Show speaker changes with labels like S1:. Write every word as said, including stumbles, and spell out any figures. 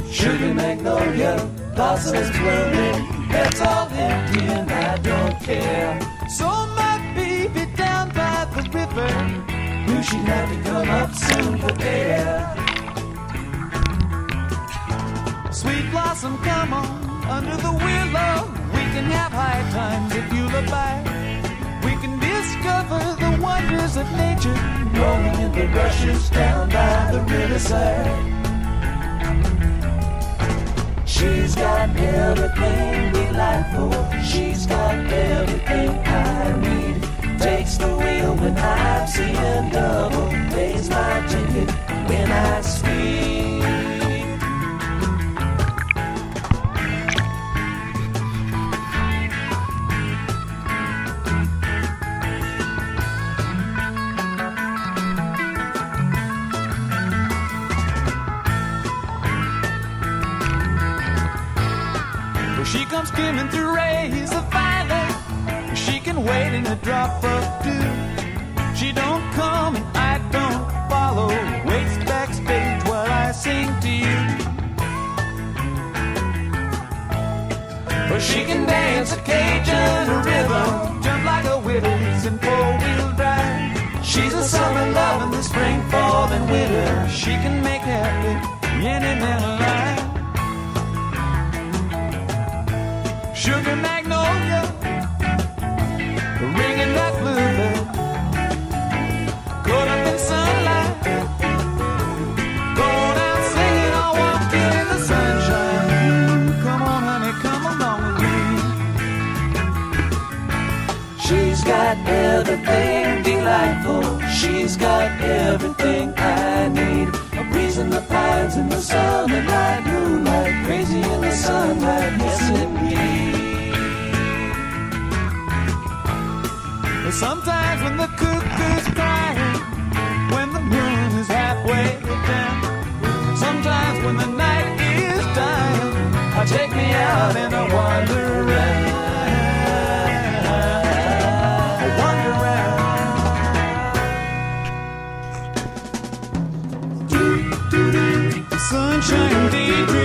S1: Sugar magnolia, blossoms blooming, that's all empty and I don't care.
S2: So my baby down by the river
S1: knew she'd have to come up soon for air.
S2: Sweet blossom, come on, under the willow. We can have high times if you'll abide. We can discover the wonders of nature,
S1: rolling in the rushes down by the riverside. She's got everything delightful. She's got everything I need. Takes the wheel when I'm seeing double. Pays my ticket when I speak.
S2: She comes skimming through rays of violet. She can wait in a drop of dew. She don't come and I don't follow. Waits backstage while I sing to you. Or she can dance a Cajun rhythm, jump like a widows in four-wheel drive. She's a summer love in the spring, fall, and winter. She can make happy any man alive. Sugar magnolia, ringing that bluebell, caught up in sunlight, going out singing, all walking in the sunshine. Come on, honey, come along with me.
S1: She's got everything delightful. She's got everything I need. A breeze in the pines, in the sun, and light moonlight, crazy in the sunlight, yes indeed.
S2: Sometimes when the cuckoo's crying, when the moon is halfway down, sometimes when the night is dying, I take me out and I wander around, I wander around. Do, do, do. Sunshine daydream.